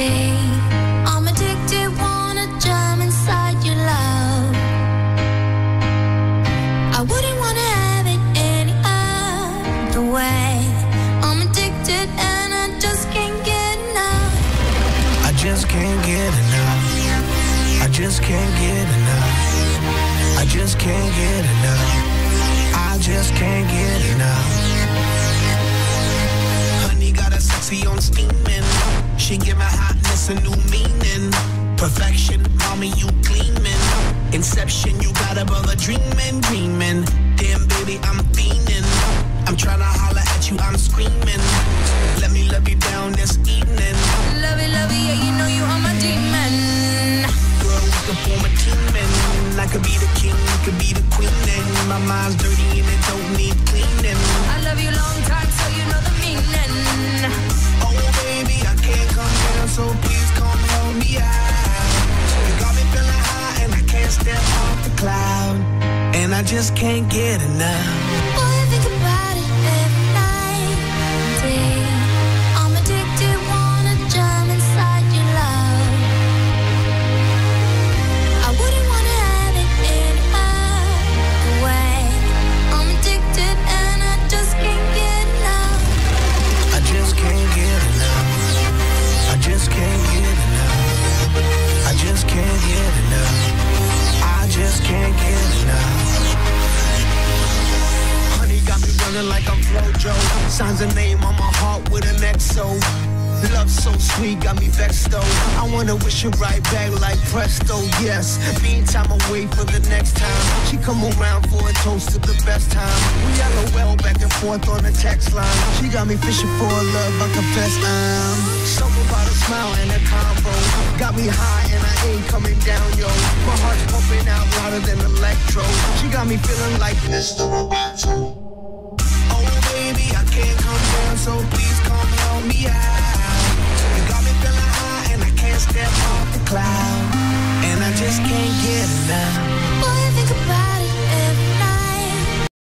day. I'm addicted, wanna jump inside your love. I wouldn't wanna have it any other way. I'm addicted and I just can't get enough. I just can't get enough. I just can't get enough. I just can't get enough. I just can't get enough. Honey got a sexy on steaming. She give my hotness a new meaning. Perfection, mommy, you gleaming. Inception, you got a brother dreaming, dreaming. Damn, baby, I'm fiending. I'm tryna holler at you, I'm screaming. Let me love you down this evening. Love it, yeah, you know you are my demon. Girl, we could form a team and I could be the king, you could be the queen. And my mind's dirty and it don't need cleaning. I love you long time, so you know the meaning. Oh, baby, I can't come down, so please come help me out. You got me feeling high and I can't step off the cloud. And I just can't get enough. Boy, I think about it every night and day. I'm addicted, wanna jump inside your love. I wouldn't wanna have it any other way. I'm addicted and I just can't get enough. I just can't get enough. I just can't get enough. I just can't get enough. I just can't get enough. Honey got me running like I'm Flojo. Signs a name on my heart with an XO. Love so sweet, got me vexed though. I wanna wish it right back like presto, yes. Meantime, I wait for the next time she come around for a toast to the best time. We LOL back and forth on the text line. She got me fishing for love, I confess I'm something about a smile and a combo. Got me high and I ain't coming down, yo. My heart's pumping out louder than electro. She got me feeling like Mr. Roboto. Oh baby, I can't come down, so please come help me out. You got me feeling high and I can't step off the cloud. And I just can't get enough.